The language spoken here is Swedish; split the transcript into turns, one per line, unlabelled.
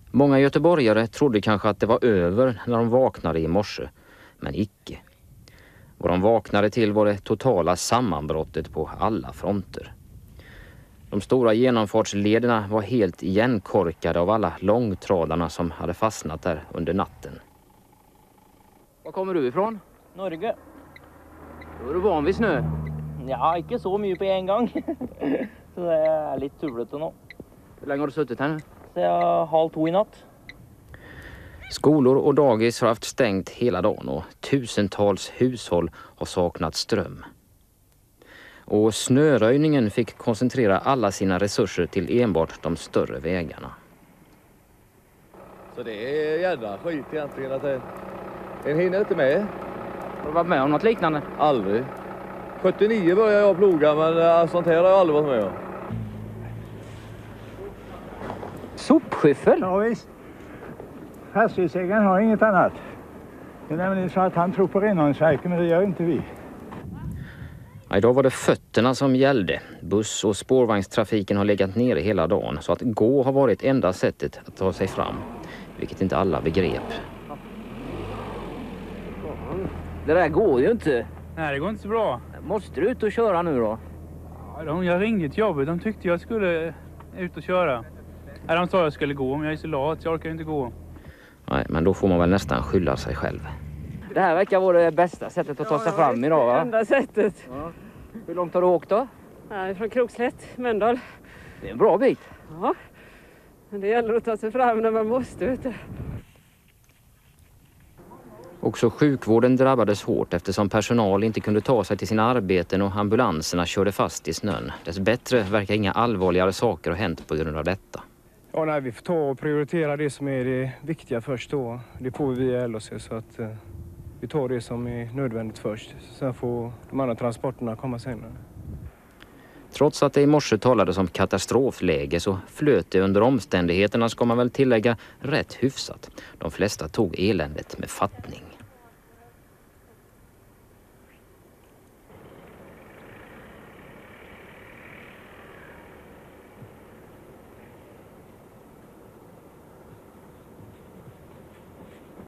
Många göteborgare trodde kanske att det var över när de vaknade i morse, men icke. Vad de vaknade till var det totala sammanbrottet på alla fronter. De stora genomfartslederna var helt igenkorkade av alla långtradarna som hade fastnat där under natten. Var kommer du ifrån?
Norge.
Då är du van vid snö.
Ja, inte så mycket på en gång. Så det är lite turligt nu.
Hur länge har du suttit här nu?
Så jag 1:30 i natt.
Skolor och dagis har haft stängt hela dagen och tusentals hushåll har saknat ström. Och snöröjningen fick koncentrera alla sina resurser till enbart de större vägarna.
Så det är jävla skit egentligen att en hinner inte med.
Har du varit med om något liknande?
Aldrig. 79 började jag ploga, men sånt här har jag aldrig varit med om.
Sopskyffel?
Ja visst. Fastighetsägaren har inget annat. Det är nämligen så att han tror på renhållningsverken, men det gör inte vi.
Ja, idag var det fötterna som gällde. Buss- och spårvagnstrafiken har legat nere hela dagen, så att gå har varit enda sättet att ta sig fram. Vilket inte alla begrep. Det där går ju inte.
Nej, det går inte så bra.
Måste du ut och köra nu då?
Ja, jag ringde till jobbet. De tyckte jag skulle ut och köra. Nej, de sa jag skulle gå, men jag är så lat så jag orkar inte gå.
Nej, men då får man väl nästan skylla sig själv.
Det här verkar vara det bästa sättet att ta sig fram idag, va?
Det enda sättet.
Ja. Hur långt har du åkt då?
Ja, från Krokslätt, Mölndal.
Det är en bra bit.
Ja, men det gäller att ta sig fram när man måste, vet du.
Också sjukvården drabbades hårt eftersom personal inte kunde ta sig till sina arbeten och ambulanserna körde fast i snön. Dess bättre verkar inga allvarligare saker ha hänt på grund av detta.
Ja, nej, vi får ta och prioritera det som är det viktiga först då. Det får vi i LHC, så att vi tar det som är nödvändigt först. Sen får de andra transporterna komma senare.
Trots att det i morse talades om katastrofläge så flöt det under omständigheterna, ska man väl tillägga, rätt hyfsat. De flesta tog eländet med fattning.